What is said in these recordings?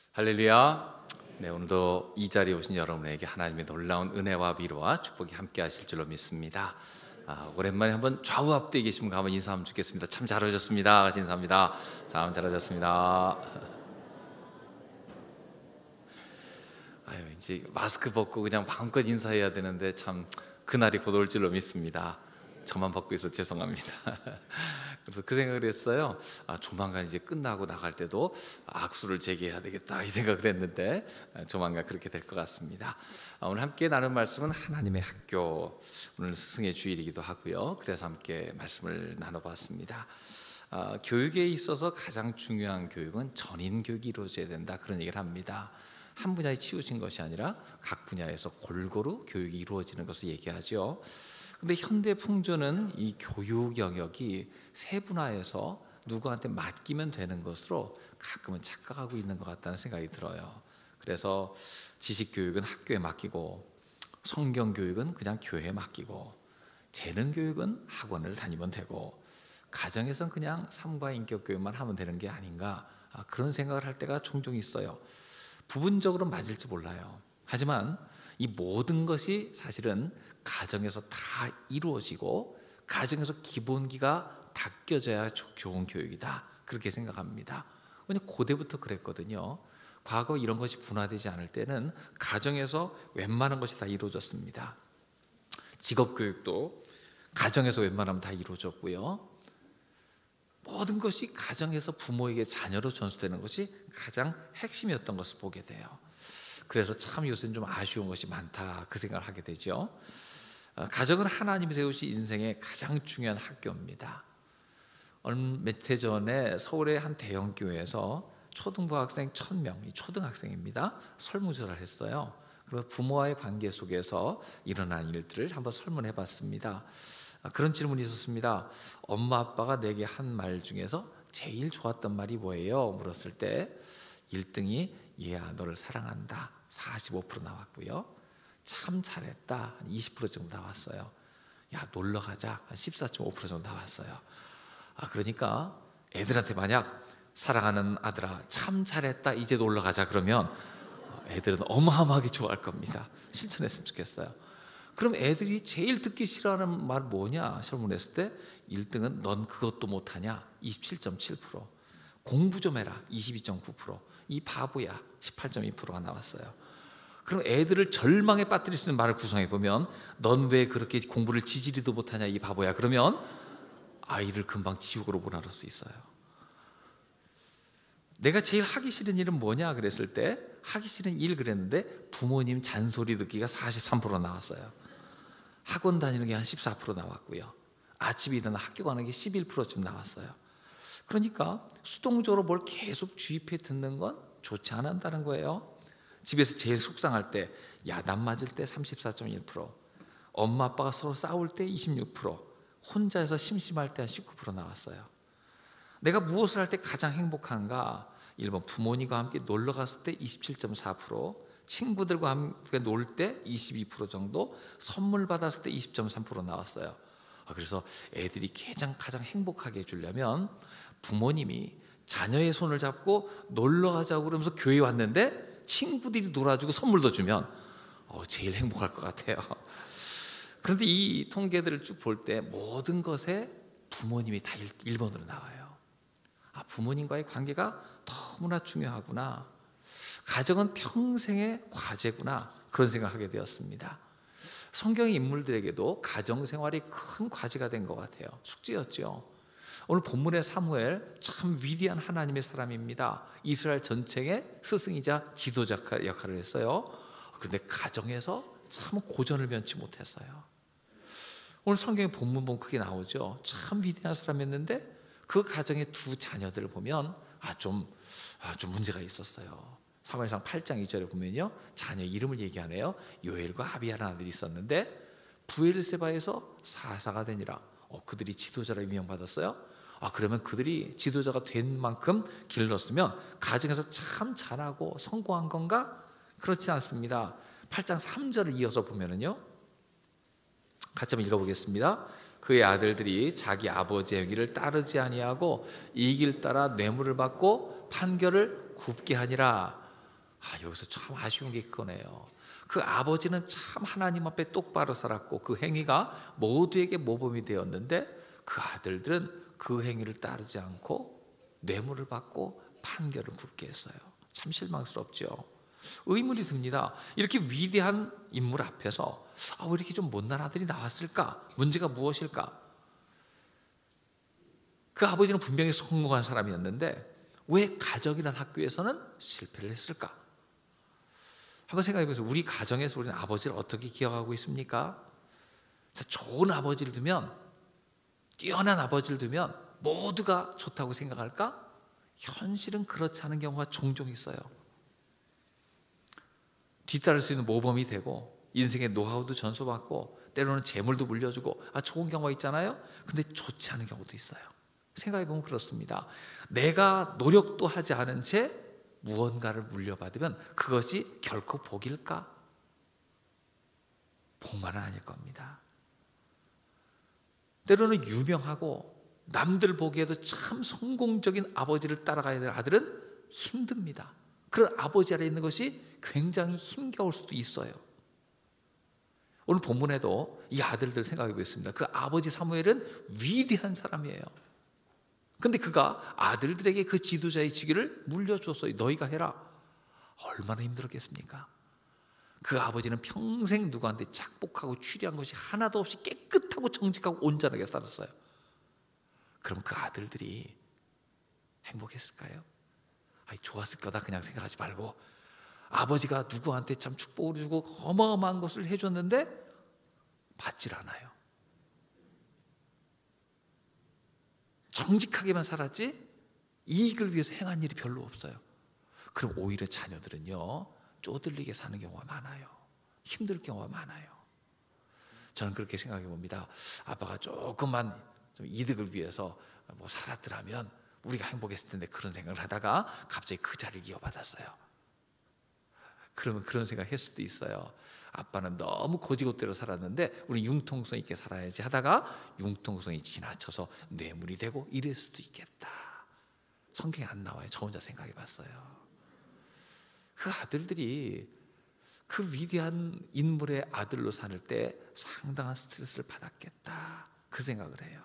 할렐루야. 네, 오늘도 이 자리에 오신 여러분에게 하나님의 놀라운 은혜와 위로와 축복이 함께 하실 줄로 믿습니다. 오랜만에 한번 좌우 앞뒤에 계신 분과 한번 인사하면 좋겠습니다. 참 잘 오셨습니다. 같이 인사합니다. 참 잘 오셨습니다. 이제 마스크 벗고 그냥 마음껏 인사해야 되는데 참 그날이 곧 올 줄로 믿습니다. 저만 벗고 있어 죄송합니다. 그래서 그 생각을 했어요. 조만간 이제 끝나고 나갈 때도 악수를 재개해야 되겠다 이 생각을 했는데 조만간 그렇게 될 것 같습니다. 오늘 함께 나눌 말씀은 하나님의 학교. 오늘 스승의 주일이기도 하고요. 그래서 함께 말씀을 나눠봤습니다. 교육에 있어서 가장 중요한 교육은 전인 교육이 이루어져야 된다, 그런 얘기를 합니다. 한 분야에 치우친 것이 아니라 각 분야에서 골고루 교육이 이루어지는 것을 얘기하죠. 근데 현대 풍조는 이 교육 영역이 세분화해서 누구한테 맡기면 되는 것으로 가끔은 착각하고 있는 것 같다는 생각이 들어요. 그래서 지식 교육은 학교에 맡기고, 성경 교육은 그냥 교회에 맡기고, 재능 교육은 학원을 다니면 되고, 가정에선 그냥 삶과 인격 교육만 하면 되는 게 아닌가, 그런 생각을 할 때가 종종 있어요. 부분적으로 맞을지 몰라요. 하지만 이 모든 것이 사실은 가정에서 다 이루어지고 가정에서 기본기가 닦여져야 좋은 교육이다, 그렇게 생각합니다. 왜냐하면 고대부터 그랬거든요. 과거 이런 것이 분화되지 않을 때는 가정에서 웬만한 것이 다 이루어졌습니다. 직업교육도 가정에서 웬만하면 다 이루어졌고요. 모든 것이 가정에서 부모에게 자녀로 전수되는 것이 가장 핵심이었던 것을 보게 돼요. 그래서 참 요새는 좀 아쉬운 것이 많다, 그 생각을 하게 되죠. 가정은 하나님이 세우신 인생의 가장 중요한 학교입니다. 며칠 전에 서울의 한 대형 교회에서 초등부 학생 1000명, 초등학생입니다, 설문조사를 했어요. 그래서 부모와의 관계 속에서 일어난 일들을 한번 설문해 봤습니다. 그런 질문이 있었습니다. 엄마 아빠가 내게 한 말 중에서 제일 좋았던 말이 뭐예요? 물었을 때 1등이 얘야 너를 사랑한다, 45% 나왔고요. 참 잘했다, 한 20% 정도 나왔어요. 야 놀러 가자, 한 14.5% 정도 나왔어요. 그러니까 애들한테 만약 사랑하는 아들아 참 잘했다, 이제 놀러 가자 그러면 애들은 어마어마하게 좋아할 겁니다. 실천했으면 좋겠어요. 그럼 애들이 제일 듣기 싫어하는 말 뭐냐 설문했을 때 1등은 넌 그것도 못하냐, 27.7%, 공부 좀 해라, 22.9%, 이 바보야, 18.2%가 나왔어요. 그럼 애들을 절망에 빠뜨릴 수 있는 말을 구성해 보면 넌 왜 그렇게 공부를 지지리도 못하냐 이 바보야, 그러면 아이를 금방 지옥으로 몰아넣을 수 있어요. 내가 제일 하기 싫은 일은 뭐냐 그랬을 때 하기 싫은 일 그랬는데 부모님 잔소리 듣기가 43% 나왔어요. 학원 다니는 게 한 14% 나왔고요. 아침에 일어나 학교 가는 게 11%쯤 나왔어요. 그러니까 수동적으로 뭘 계속 주입해 듣는 건 좋지 않았다는 거예요. 집에서 제일 속상할 때 야단 맞을 때 34.1%, 엄마 아빠가 서로 싸울 때 26%, 혼자서 심심할 때 한 19% 나왔어요. 내가 무엇을 할 때 가장 행복한가? 1번 부모님과 함께 놀러 갔을 때 27.4%, 친구들과 함께 놀 때 22% 정도, 선물 받았을 때 20.3% 나왔어요. 그래서 애들이 가장 행복하게 해주려면 부모님이 자녀의 손을 잡고 놀러 가자고 그러면서 교회에 왔는데 친구들이 놀아주고 선물도 주면 제일 행복할 것 같아요. 그런데 이 통계들을 쭉 볼 때 모든 것에 부모님이 다 1번으로 나와요. 부모님과의 관계가 너무나 중요하구나, 가정은 평생의 과제구나, 그런 생각을 하게 되었습니다. 성경의 인물들에게도 가정생활이 큰 과제가 된 것 같아요. 숙제였죠. 오늘 본문의 사무엘 참 위대한 하나님의 사람입니다. 이스라엘 전체의 스승이자 지도자 역할을 했어요. 그런데 가정에서 참 고전을 면치 못했어요. 오늘 성경의 본문 보면 그게 나오죠. 참 위대한 사람이었는데 그 가정의 두 자녀들을 보면 좀 문제가 있었어요. 사무엘상 8장 2절에 보면요, 자녀 이름을 얘기하네요. 요엘과 아비야라는 아들이 있었는데 부엘세바에서 사사가 되니라. 그들이 지도자로 임명받았어요. 그러면 그들이 지도자가 된 만큼 길렀으면 가정에서 참 잘하고 성공한 건가? 그렇지 않습니다. 8장 3절을 이어서 보면은요, 같이 한번 읽어보겠습니다. 그의 아들들이 자기 아버지의 행위를 따르지 아니하고 이 길 따라 뇌물을 받고 판결을 굽게 하니라. 여기서 참 아쉬운 게 그거네요. 그 아버지는 참 하나님 앞에 똑바로 살았고 그 행위가 모두에게 모범이 되었는데 그 아들들은 그 행위를 따르지 않고 뇌물을 받고 판결을 굽게 했어요. 참 실망스럽죠. 의문이 듭니다. 이렇게 위대한 인물 앞에서 왜 이렇게 좀 못난 아들이 나왔을까? 문제가 무엇일까? 그 아버지는 분명히 성공한 사람이었는데 왜 가정이나 학교에서는 실패를 했을까? 한번 생각해 보세요. 우리 가정에서 우리는 아버지를 어떻게 기억하고 있습니까? 좋은 아버지를 두면, 뛰어난 아버지를 두면 모두가 좋다고 생각할까? 현실은 그렇지 않은 경우가 종종 있어요. 뒤따를 수 있는 모범이 되고 인생의 노하우도 전수받고 때로는 재물도 물려주고 좋은 경우가 있잖아요. 근데 좋지 않은 경우도 있어요. 생각해보면 그렇습니다. 내가 노력도 하지 않은 채 무언가를 물려받으면 그것이 결코 복일까? 복만은 아닐 겁니다. 때로는 유명하고 남들 보기에도 참 성공적인 아버지를 따라가야 될 아들은 힘듭니다. 그런 아버지 아래 있는 것이 굉장히 힘겨울 수도 있어요. 오늘 본문에도 이 아들들 생각해 보겠습니다. 그 아버지 사무엘은 위대한 사람이에요. 근데 그가 아들들에게 그 지도자의 직위를 물려주었어요. 너희가 해라. 얼마나 힘들었겠습니까? 그 아버지는 평생 누구한테 착복하고 취리한 것이 하나도 없이 깨끗하고 정직하고 온전하게 살았어요. 그럼 그 아들들이 행복했을까요? 좋았을 거다 그냥 생각하지 말고 아버지가 누구한테 참 축복을 주고 어마어마한 것을 해줬는데 받질 않아요. 정직하게만 살았지 이익을 위해서 행한 일이 별로 없어요. 그럼 오히려 자녀들은요 쪼들리게 사는 경우가 많아요. 힘들 경우가 많아요. 저는 그렇게 생각해 봅니다. 아빠가 조금만 좀 이득을 위해서 살았더라면 우리가 행복했을 텐데 그런 생각을 하다가 갑자기 그 자리를 이어받았어요. 그러면 그런 생각했을 수도 있어요. 아빠는 너무 고지고대로 살았는데 우리 융통성 있게 살아야지 하다가 융통성이 지나쳐서 뇌물이 되고 이럴 수도 있겠다. 성경에 안 나와요. 저 혼자 생각해 봤어요. 그 아들들이 그 위대한 인물의 아들로 살 때 상당한 스트레스를 받았겠다. 그 생각을 해요.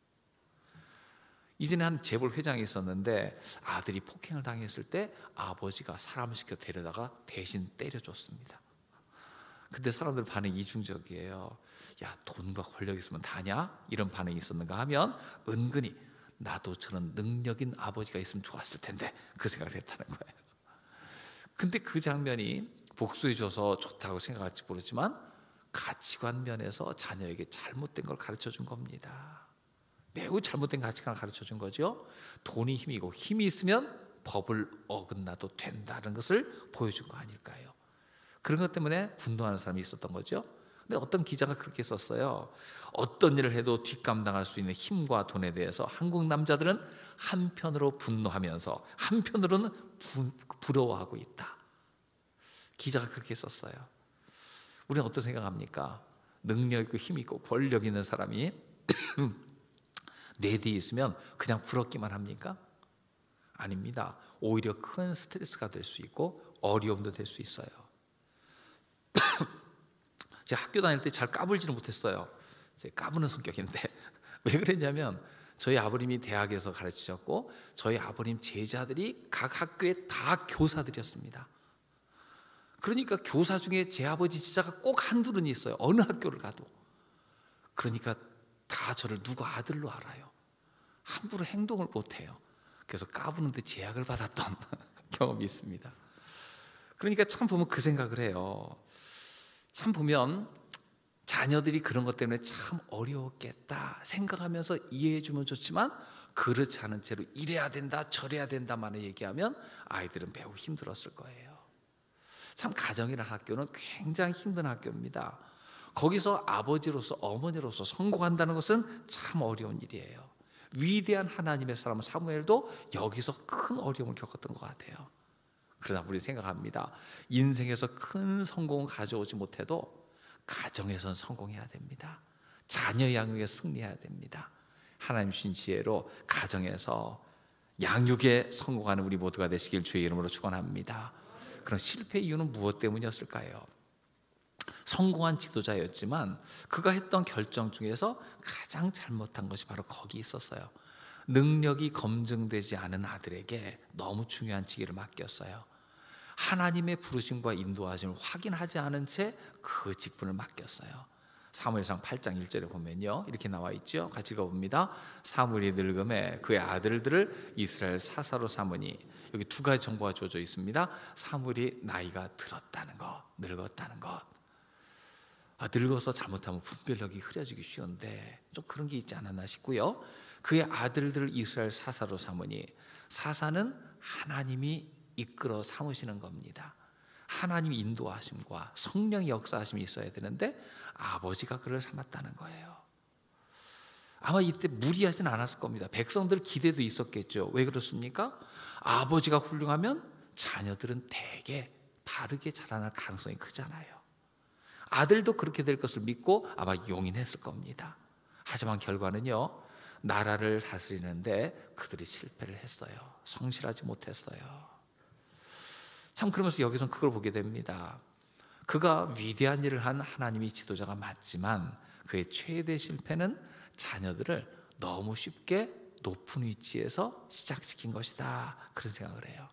이전에 한 재벌 회장이 있었는데 아들이 폭행을 당했을 때 아버지가 사람을 시켜 데려다가 대신 때려줬습니다. 근데 사람들 반응이 이중적이에요. 야, 돈과 권력 있으면 다냐? 이런 반응이 있었는가 하면 은근히 나도 저런 능력인 아버지가 있으면 좋았을 텐데 그 생각을 했다는 거예요. 근데 그 장면이 복수해줘서 좋다고 생각할지 모르지만 가치관 면에서 자녀에게 잘못된 걸 가르쳐 준 겁니다. 매우 잘못된 가치관을 가르쳐 준 거죠. 돈이 힘이고 힘이 있으면 법을 어긋나도 된다는 것을 보여준 거 아닐까요? 그런 것 때문에 분노하는 사람이 있었던 거죠. 근데 어떤 기자가 그렇게 썼어요. 어떤 일을 해도 뒷감당할 수 있는 힘과 돈에 대해서 한국 남자들은 한편으로 분노하면서 한편으로는 부러워하고 있다. 기자가 그렇게 썼어요. 우리는 어떤 생각합니까? 능력 있고 힘 있고 권력 있는 사람이 내 뒤에 있으면 그냥 부럽기만 합니까? 아닙니다. 오히려 큰 스트레스가 될 수 있고 어려움도 될 수 있어요. 제가 학교 다닐 때 잘 까불지는 못했어요. 제가 까부는 성격인데 왜 그랬냐면 저희 아버님이 대학에서 가르치셨고 저희 아버님 제자들이 각 학교에 다 교사들이었습니다. 그러니까 교사 중에 제 아버지 제자가 꼭 한둘은 있어요. 어느 학교를 가도. 그러니까 다 저를 누구 아들로 알아요. 함부로 행동을 못해요. 그래서 까부는데 제약을 받았던 경험이 있습니다. 그러니까 참 보면 그 생각을 해요. 참 보면 자녀들이 그런 것 때문에 참 어려웠겠다 생각하면서 이해해 주면 좋지만 그렇지 않은 채로 이래야 된다 저래야 된다만 얘기하면 아이들은 매우 힘들었을 거예요. 참 가정이나 학교는 굉장히 힘든 학교입니다. 거기서 아버지로서 어머니로서 성공한다는 것은 참 어려운 일이에요. 위대한 하나님의 사람 사무엘도 여기서 큰 어려움을 겪었던 것 같아요. 그러나 우리 생각합니다. 인생에서 큰 성공을 가져오지 못해도 가정에선 성공해야 됩니다. 자녀 양육에 승리해야 됩니다. 하나님 주신 지혜로 가정에서 양육에 성공하는 우리 모두가 되시길 주의 이름으로 축원합니다. 그런 실패 이유는 무엇 때문이었을까요? 성공한 지도자였지만 그가 했던 결정 중에서 가장 잘못한 것이 바로 거기 있었어요. 능력이 검증되지 않은 아들에게 너무 중요한 직위를 맡겼어요. 하나님의 부르심과 인도하심을 확인하지 않은 채 그 직분을 맡겼어요. 사무엘상 8장 1절에 보면요, 이렇게 나와 있죠. 같이 읽어봅니다. 사무엘이 늙음에 그의 아들들을 이스라엘 사사로 삼으니, 여기 두 가지 정보가 주어져 있습니다. 사무엘이 나이가 들었다는 것, 늙었다는 것. 늙어서 잘못하면 분별력이 흐려지기 쉬운데 좀 그런 게 있지 않았나 싶고요. 그의 아들들을 이스라엘 사사로 삼으니, 사사는 하나님이 이끌어 삼으시는 겁니다. 하나님 인도하심과 성령의 역사하심이 있어야 되는데 아버지가 그를 삼았다는 거예요. 아마 이때 무리하진 않았을 겁니다. 백성들 기대도 있었겠죠. 왜 그렇습니까? 아버지가 훌륭하면 자녀들은 대개 바르게 자라날 가능성이 크잖아요. 아들도 그렇게 될 것을 믿고 아마 용인했을 겁니다. 하지만 결과는요, 나라를 다스리는데 그들이 실패를 했어요. 성실하지 못했어요. 참, 그러면서 여기서는 그걸 보게 됩니다. 그가 위대한 일을 한 하나님의 지도자가 맞지만 그의 최대 실패는 자녀들을 너무 쉽게 높은 위치에서 시작시킨 것이다, 그런 생각을 해요.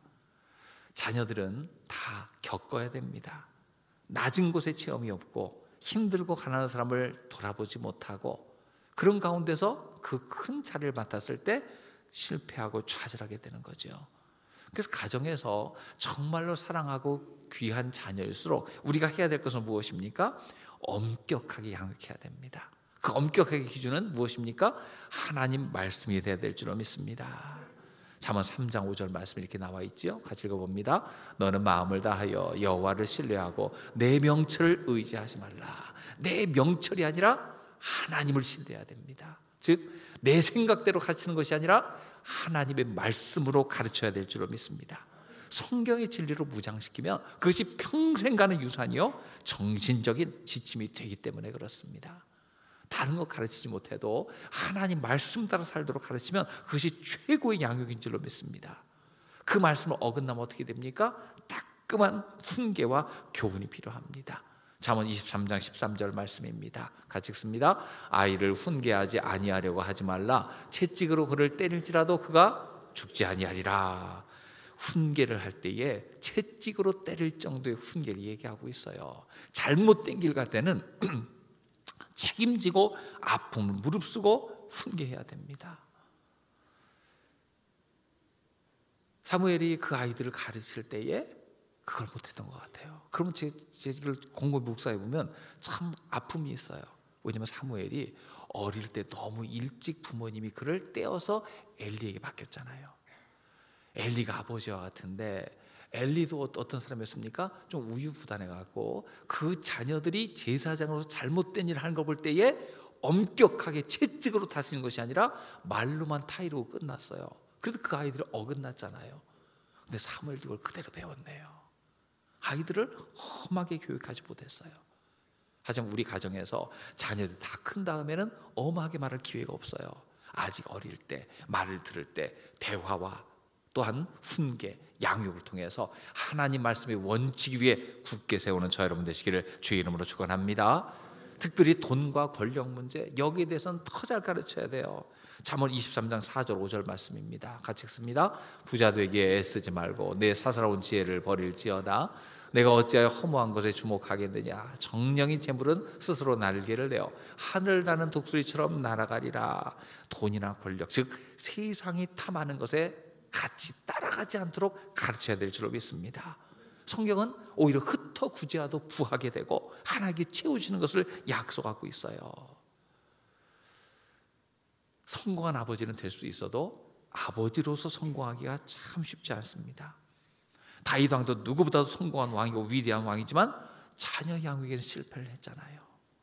자녀들은 다 겪어야 됩니다. 낮은 곳에 체험이 없고 힘들고 가난한 사람을 돌아보지 못하고 그런 가운데서 그 큰 자리를 맡았을 때 실패하고 좌절하게 되는 거죠. 그래서 가정에서 정말로 사랑하고 귀한 자녀일수록 우리가 해야 될 것은 무엇입니까? 엄격하게 양육해야 됩니다. 그 엄격하게 기준은 무엇입니까? 하나님 말씀이 되어야 될 줄로 믿습니다. 잠언 3장 5절 말씀 이렇게 나와 있지요. 같이 읽어봅니다. 너는 마음을 다하여 여호와를 신뢰하고 내 명철을 의지하지 말라. 내 명철이 아니라 하나님을 신뢰해야 됩니다. 즉 내 생각대로 가르치는 것이 아니라 하나님의 말씀으로 가르쳐야 될 줄로 믿습니다. 성경의 진리로 무장시키면 그것이 평생 가는 유산이요, 정신적인 지침이 되기 때문에 그렇습니다. 다른 거 가르치지 못해도 하나님 말씀 따라 살도록 가르치면 그것이 최고의 양육인 줄로 믿습니다. 그 말씀을 어긋나면 어떻게 됩니까? 따끔한 훈계와 교훈이 필요합니다. 잠언 23장 13절 말씀입니다. 같이 읽습니다. 아이를 훈계하지 아니하려고 하지 말라. 채찍으로 그를 때릴지라도 그가 죽지 아니하리라. 훈계를 할 때에 채찍으로 때릴 정도의 훈계를 얘기하고 있어요. 잘못된 길 갈 때는 책임지고 아픔을 무릅쓰고 훈계해야 됩니다. 사무엘이 그 아이들을 가르칠 때에 그걸 못했던 것 같아요. 그러면 제 이걸 곰곰이 묵상해 보면 참 아픔이 있어요. 왜냐하면 사무엘이 어릴 때 너무 일찍 부모님이 그를 떼어서 엘리에게 맡겼잖아요. 엘리가 아버지와 같은데 엘리도 어떤 사람이었습니까? 좀 우유부단해갖고 그 자녀들이 제사장으로서 잘못된 일을 하는 거 볼 때에 엄격하게 채찍으로 다스리는 것이 아니라 말로만 타이르고 끝났어요. 그래도 그 아이들이 어긋났잖아요. 근데 사무엘도 이걸 그대로 배웠네요. 아이들을 험하게 교육하지 못했어요. 하지만 우리 가정에서 자녀들 다 큰 다음에는 엄하게 말할 기회가 없어요. 아직 어릴 때, 말을 들을 때 대화와 또한 훈계, 양육을 통해서 하나님 말씀의 원칙 위에 굳게 세우는 저 여러분 되시기를 주의 이름으로 축원합니다. 특별히 돈과 권력 문제, 여기에 대해서는 더 잘 가르쳐야 돼요. 잠언 23장 4절 5절 말씀입니다. 같이 읽습니다. 부자되기에 애쓰지 말고 내 사사로운 지혜를 버릴지어다. 내가 어찌하여 허무한 것에 주목하겠느냐. 정령인 재물은 스스로 날개를 내어 하늘 나는 독수리처럼 날아가리라. 돈이나 권력, 즉 세상이 탐하는 것에 같이 따라가지 않도록 가르쳐야 될 줄로 믿습니다. 성경은 오히려 흩어 구제하도 부하게 되고 하나님께 채우시는 것을 약속하고 있어요. 성공한 아버지는 될 수 있어도 아버지로서 성공하기가 참 쉽지 않습니다. 다윗 왕도 누구보다도 성공한 왕이고 위대한 왕이지만 자녀 양육에는 실패를 했잖아요.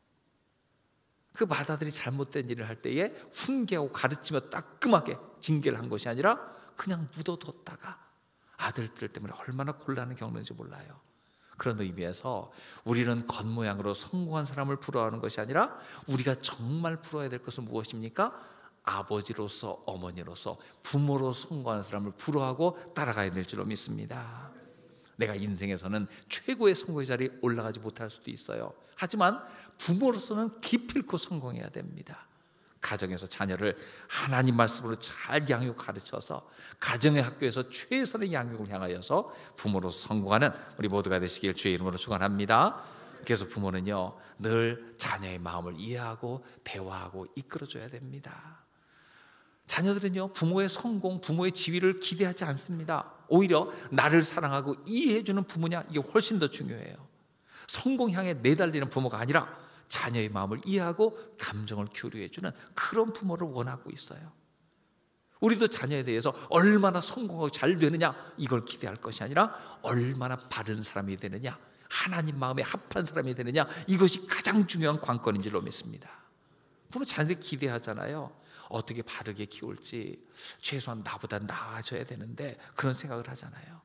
그 맏아들이 잘못된 일을 할 때에 훈계하고 가르치며 따끔하게 징계를 한 것이 아니라 그냥 묻어뒀다가 아들들 때문에 얼마나 곤란을 겪는지 몰라요. 그런 의미에서 우리는 겉모양으로 성공한 사람을 부러워하는 것이 아니라 우리가 정말 부러워야 될 것은 무엇입니까? 아버지로서, 어머니로서, 부모로 성공하는 사람을 부러워하고 따라가야 될 줄로 믿습니다. 내가 인생에서는 최고의 성공의 자리에 올라가지 못할 수도 있어요. 하지만 부모로서는 기필코 성공해야 됩니다. 가정에서 자녀를 하나님 말씀으로 잘 양육 가르쳐서 가정의 학교에서 최선의 양육을 향하여서 부모로서 성공하는 우리 모두가 되시길 주의 이름으로 축원합니다. 그래서 부모는요 늘 자녀의 마음을 이해하고 대화하고 이끌어줘야 됩니다. 자녀들은요 부모의 성공, 부모의 지위를 기대하지 않습니다. 오히려 나를 사랑하고 이해해주는 부모냐, 이게 훨씬 더 중요해요. 성공 향해 내달리는 부모가 아니라 자녀의 마음을 이해하고 감정을 교류해주는 그런 부모를 원하고 있어요. 우리도 자녀에 대해서 얼마나 성공하고 잘 되느냐 이걸 기대할 것이 아니라 얼마나 바른 사람이 되느냐, 하나님 마음에 합한 사람이 되느냐, 이것이 가장 중요한 관건인 줄로 믿습니다. 부모 자녀들 기대하잖아요. 어떻게 바르게 키울지, 최소한 나보다 나아져야 되는데 그런 생각을 하잖아요.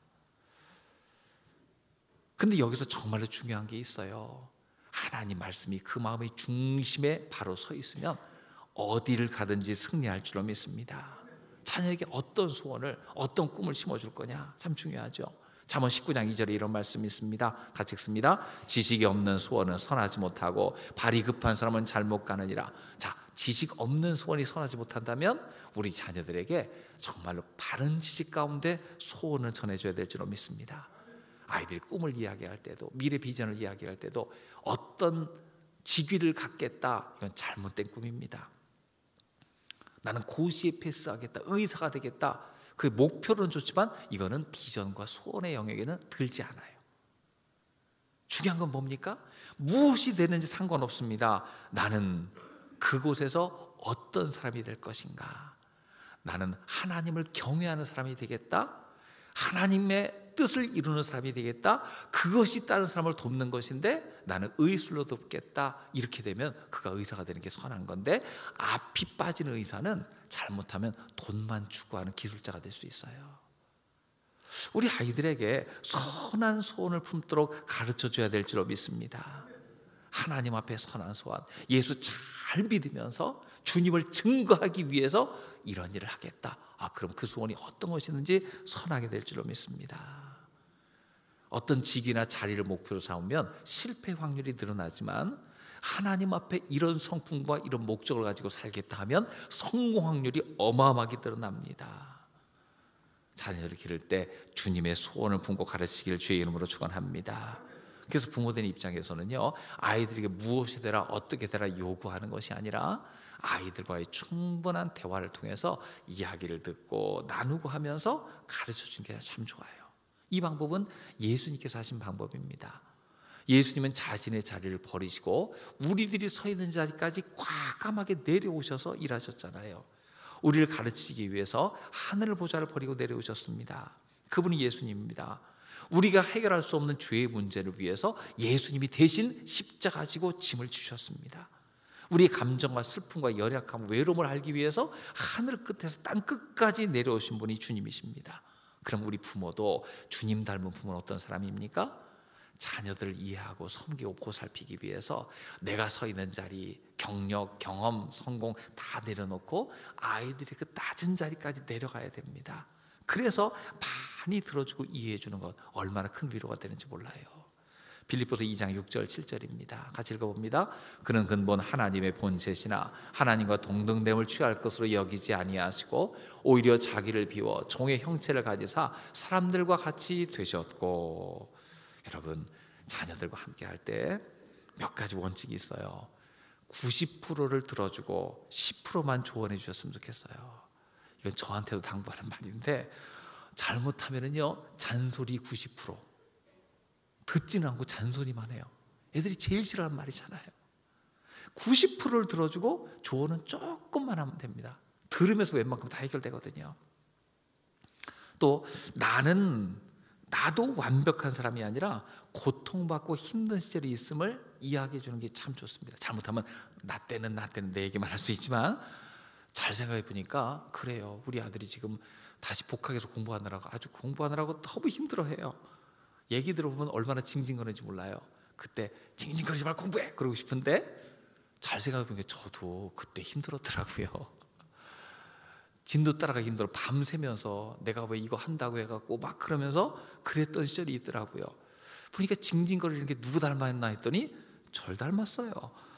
근데 여기서 정말로 중요한 게 있어요. 하나님 말씀이 그 마음의 중심에 바로 서 있으면 어디를 가든지 승리할 줄로 믿습니다. 자녀에게 어떤 소원을, 어떤 꿈을 심어줄 거냐 참 중요하죠. 잠언 19장 2절에 이런 말씀이 있습니다. 같이 읽습니다. 지식이 없는 소원은 선하지 못하고 발이 급한 사람은 잘못 가느니라. 자, 지식 없는 소원이 선하지 못한다면 우리 자녀들에게 정말로 바른 지식 가운데 소원을 전해줘야 될 줄로 믿습니다. 아이들이 꿈을 이야기할 때도, 미래 비전을 이야기할 때도 어떤 직위를 갖겠다, 이건 잘못된 꿈입니다. 나는 고시에 패스하겠다, 의사가 되겠다, 그 목표는 좋지만 이거는 비전과 소원의 영역에는 들지 않아요. 중요한 건 뭡니까? 무엇이 되는지 상관없습니다. 나는 그곳에서 어떤 사람이 될 것인가? 나는 하나님을 경외하는 사람이 되겠다, 하나님의 뜻을 이루는 사람이 되겠다, 그것이 다른 사람을 돕는 것인데 나는 의술로 돕겠다. 이렇게 되면 그가 의사가 되는 게 선한 건데, 앞이 빠진 의사는 잘못하면 돈만 추구하는 기술자가 될 수 있어요. 우리 아이들에게 선한 소원을 품도록 가르쳐줘야 될 줄로 믿습니다. 하나님 앞에 선한 소원, 예수 잘 믿으면서 주님을 증거하기 위해서 이런 일을 하겠다. 그럼 그 소원이 어떤 것이든지 선하게 될 줄로 믿습니다. 어떤 직위나 자리를 목표로 삼으면 실패 확률이 늘어나지만 하나님 앞에 이런 성품과 이런 목적을 가지고 살겠다 하면 성공 확률이 어마어마하게 늘어납니다. 자녀를 기를 때 주님의 소원을 품고 가르치기를 주의 이름으로 축원합니다. 그래서 부모된 입장에서는요, 아이들에게 무엇이 되라, 어떻게 되라 요구하는 것이 아니라 아이들과의 충분한 대화를 통해서 이야기를 듣고 나누고 하면서 가르쳐주는 게 참 좋아요. 이 방법은 예수님께서 하신 방법입니다. 예수님은 자신의 자리를 버리시고 우리들이 서 있는 자리까지 과감하게 내려오셔서 일하셨잖아요. 우리를 가르치기 위해서 하늘 보좌를 버리고 내려오셨습니다. 그분이 예수님입니다. 우리가 해결할 수 없는 죄의 문제를 위해서 예수님이 대신 십자가 지고 짐을 지셨습니다. 우리의 감정과 슬픔과 열약함, 외로움을 알기 위해서 하늘 끝에서 땅 끝까지 내려오신 분이 주님이십니다. 그럼 우리 부모도 주님 닮은 부모는 어떤 사람입니까? 자녀들을 이해하고 섬기고 보살피기 위해서 내가 서 있는 자리, 경력, 경험, 성공 다 내려놓고 아이들이 그 낮은 자리까지 내려가야 됩니다. 그래서 많이 들어주고 이해해 주는 것 얼마나 큰 위로가 되는지 몰라요. 빌립보서 2장 6절 7절입니다. 같이 읽어봅니다. 그는 근본 하나님의 본체시나 하나님과 동등됨을 취할 것으로 여기지 아니하시고 오히려 자기를 비워 종의 형체를 가지사 사람들과 같이 되셨고. 여러분, 자녀들과 함께 할 때 몇 가지 원칙이 있어요. 90%를 들어주고 10%만 조언해 주셨으면 좋겠어요. 이건 저한테도 당부하는 말인데, 잘못하면은요 잔소리 90%, 듣지는 않고 잔소리만 해요. 애들이 제일 싫어하는 말이잖아요. 90%를 들어주고 조언은 조금만 하면 됩니다. 들으면서 웬만큼 다 해결되거든요. 또 나도 완벽한 사람이 아니라 고통받고 힘든 시절이 있음을 이야기해 주는 게 참 좋습니다. 잘못하면 나 때는 내 얘기만 할 수 있지만, 잘 생각해 보니까 그래요. 우리 아들이 지금 다시 복학해서 공부하느라고 너무 힘들어해요. 얘기 들어보면 얼마나 징징거리는지 몰라요. 그때 징징거리지 말고 공부해 그러고 싶은데, 잘 생각해 보니까 저도 그때 힘들었더라고요. 진도 따라가기 힘들어 밤새면서 내가 왜 이거 한다고 해갖고 막 그러면서 그랬던 시절이 있더라고요. 보니까 징징거리는 게 누구 닮았나 했더니 절 닮았어요.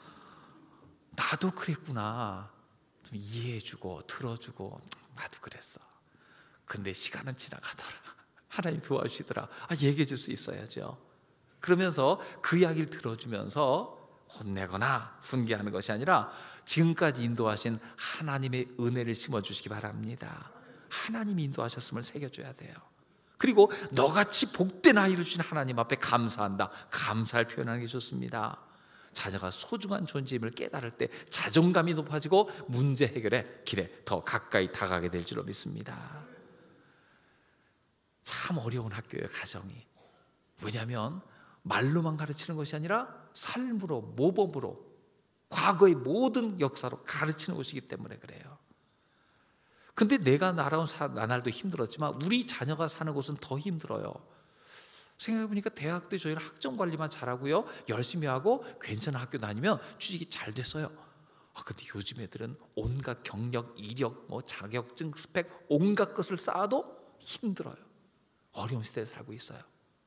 나도 그랬구나. 좀 이해해주고 들어주고 나도 그랬어. 근데 시간은 지나가더라. 하나님 도와주시더라. 얘기해 줄 수 있어야죠. 그러면서 그 이야기를 들어주면서 혼내거나 훈계하는 것이 아니라 지금까지 인도하신 하나님의 은혜를 심어주시기 바랍니다. 하나님이 인도하셨음을 새겨줘야 돼요. 그리고 너같이 복된 아이를 주신 하나님 앞에 감사한다. 감사를 표현하는 게 좋습니다. 자녀가 소중한 존재임을 깨달을 때 자존감이 높아지고 문제 해결의 길에 더 가까이 다가가게 될 줄로 믿습니다. 참 어려운 학교예요, 가정이. 왜냐하면 말로만 가르치는 것이 아니라 삶으로, 모범으로, 과거의 모든 역사로 가르치는 곳이기 때문에 그래요. 근데 내가 날아온 나날도 힘들었지만 우리 자녀가 사는 곳은 더 힘들어요. 생각해보니까 대학 때 저희는 학점관리만 잘하고요, 열심히 하고 괜찮은 학교 다니면 취직이 잘 됐어요. 근데 요즘 애들은 온갖 경력, 이력, 자격증, 스펙 온갖 것을 쌓아도 힘들어요. 어려운 시대에 살고 있어요.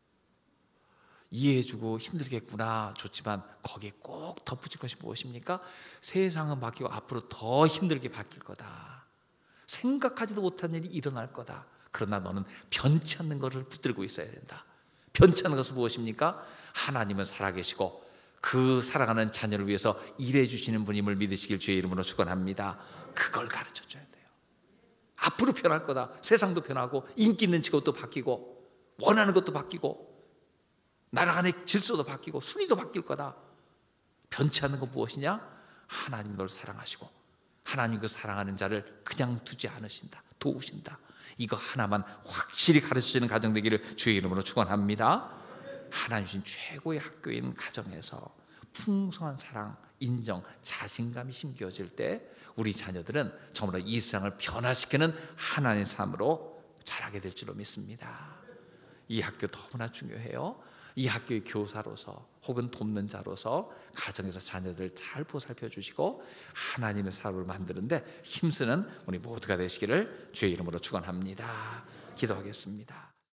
이해해주고 힘들겠구나, 좋지만 거기에 꼭 덧붙일 것이 무엇입니까? 세상은 바뀌고 앞으로 더 힘들게 바뀔 거다. 생각하지도 못한 일이 일어날 거다. 그러나 너는 변치 않는 것을 붙들고 있어야 된다. 변치 않는 것은 무엇입니까? 하나님은 살아계시고 그 사랑하는 자녀를 위해서 일해 주시는 분임을 믿으시길 주의 이름으로 축원합니다. 그걸 가르쳐줘야 돼요. 앞으로 변할 거다. 세상도 변하고 인기 있는 직업도 바뀌고 원하는 것도 바뀌고 나라간의 질서도 바뀌고 순위도 바뀔 거다. 변치 않는 건 무엇이냐? 하나님 널 사랑하시고 하나님 그 사랑하는 자를 그냥 두지 않으신다. 도우신다. 이거 하나만 확실히 가르치시는 가정 되기를 주의 이름으로 축원합니다. 하나님 주신 최고의 학교인 가정에서 풍성한 사랑, 인정, 자신감이 심겨질 때 우리 자녀들은 정말 이 세상을 변화시키는 하나님의 삶으로 자라게 될 줄로 믿습니다. 이 학교 너무나 중요해요. 이 학교의 교사로서 혹은 돕는 자로서 가정에서 자녀들 잘 보살펴 주시고 하나님의 사람을 만드는데 힘쓰는 우리 모두가 되시기를 주의 이름으로 축원합니다. 기도하겠습니다.